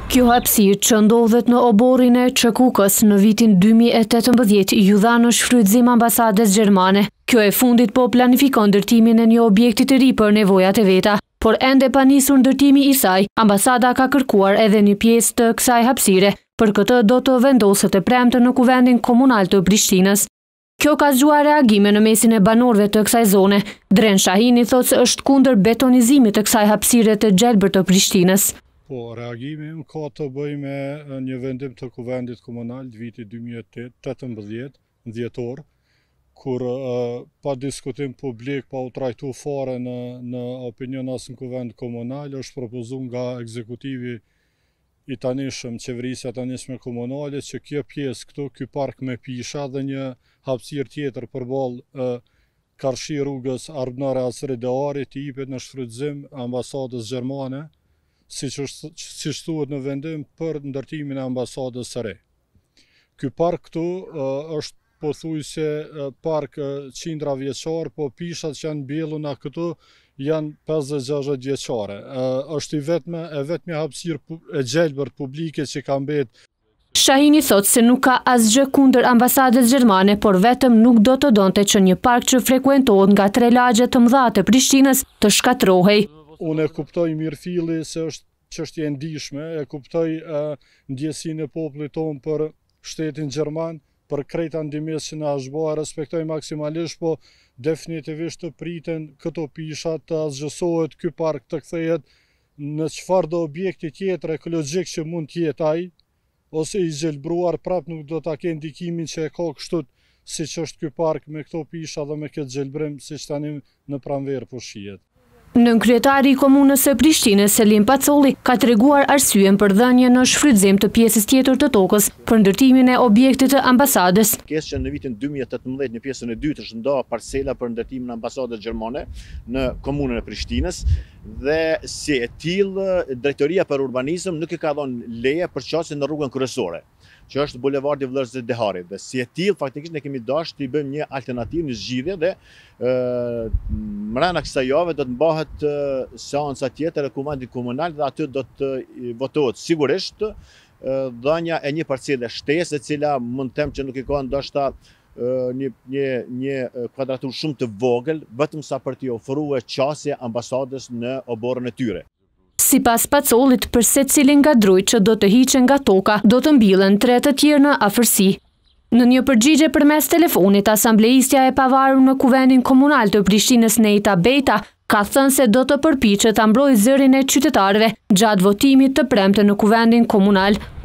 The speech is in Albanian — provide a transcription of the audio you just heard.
Kjo hapësirë që ndodhet në oborrin e Çakukës në vitin 2018 ju dha në shfrytëzim ambasadës gjermane. Kjo e fundit po planifikon ndërtimin e një objekti të ri për nevojat e veta, por ende pa nisur ndërtimi i saj, ambasada ka kërkuar edhe një pjesë të kësaj hapësire. Për këtë do të vendoset e premte në kuvendin komunal të Prishtinës. Kjo ka zgjuar reagime në mesin e banorëve të kësaj zone. Dren Shahini thotë se është kundër betonizimit të kësaj hapësire të gjelbër të Prishtinës. Po, reagimi më ka të bëj me një vendim të kuvendit komunal viti 2018, dhjetor, kur pa diskutim publik, pa u trajtu fare në opinion asë në kuvend komunal, është propozuar nga ekzekutivi i tanishëm, qeverisja tanishme komunale, që kjo pjesë këtu, ky park me pisha dhe një hapësirë tjetër përballë karshi rrugës Arbnare Asrideari të jepet në shfrytëzim ambasadës gjermane, siç thuhet në vendim për ndërtimin e ambasadës së re. Ky park këtu është pothuajse park qindra vjeçar, po pishat që janë mbjelluna këtu janë 50-60 vjeçare. Është e vetmi hapësirë e gjelbërt publike që ka mbetë. Shahini thotë se nuk ka asgjë kundër ambasadës gjermane, por vetëm nuk do të donte që një park që frekuentohet nga 3 lagje të mëdha të Prishtinës të shkatërrohej. Unë e kuptoj mirëfilli se është çështje e ndihshme, e kuptoj ndjesinë e popullit tonë për shtetin gjerman, për krejt ndihmës që na është bërë, respektoj maksimalisht, po definitivisht të priten këto pisha të asgjësohet, ky park të kthehet në çfarëdo objekti tjetër ekologjik që mund të jetë ai, ose i gjelbruar prap nuk do ta kenë ndikimin që e ka kështu siç është ky park me këto pisha dhe me këtë gjelbrim siç tani në pranverë po shihet. Nën kryetari i komunës së Prishtinës, Selim Pacolli, ka treguar arsyen për dhënien në shfrytëzim të pjesës tjetër të tokës për ndërtimin e objektit të ambasadës. Pjesë që në vitin 2018 në pjesën e dytë është nda parcela për ndërtimin e ambasadës gjermane në komunën e Prishtinës dhe si e tillë drejtoria për urbanizëm nuk i ka dhënë leje për çështjen në rrugën kryesore, që është bulevardi Vëllezër Dehari. Dhe si e tillë faktikisht ne kemi dashur të bëjmë një alternativë, një zgjidhje dhe mbrana kësaj jave do të mbahet seanca tjetër e kuvendit komunal dhe aty do të votohet sigurisht dhënia e një parcele shtesë, e cila mund të them që nuk i ka ndoshta një kvadratur shumë të vogël, vetëm sa për t'i ofruar qasje ambasadës në oborrin e tyre. Sipas Pacollit, për secilin nga drujt që do të hiqen nga toka, do të mbillen 3 të tjerë në afërsi. Në një përgjigje përmes telefonit, asambleistja e pavarur në kuvendin komunal të Prishtinës Neita Bejta ka thënë se do të përpiqet ta mbrojë zërin e qytetarëve gjatë votimit të premte në kuvendin komunal.